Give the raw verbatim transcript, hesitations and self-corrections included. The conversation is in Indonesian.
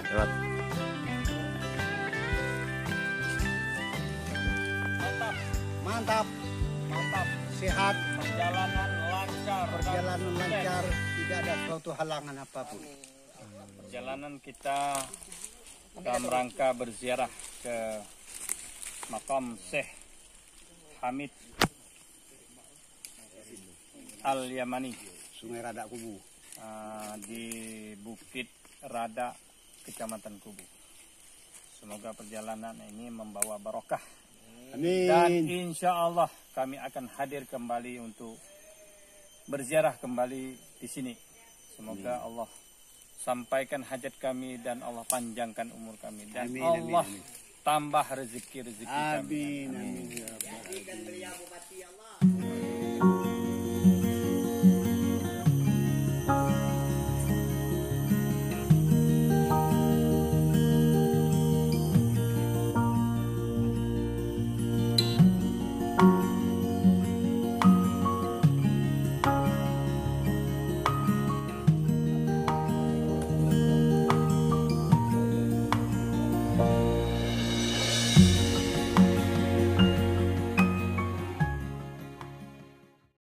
Lewat. Mantap, Mantap, mantap. sehat, Perjalanan lancar. perjalanan lancar, tidak ada suatu halangan apapun. Perjalanan kita dalam rangka berziarah ke makam Syekh Hamid Al-Yamani Sungai Rada Kubu. uh, di Bukit Rada, Kecamatan Kubu. Semoga perjalanan ini membawa barokah. Dan Amin. insya Allah kami akan hadir kembali untuk berziarah kembali di sini. Semoga Allah sampaikan hajat kami dan Allah panjangkan umur kami. Dan Amin, amin, Allah amin. tambah rezeki-rezeki kami. Amin. Amin. Ya Rabbal Alamin.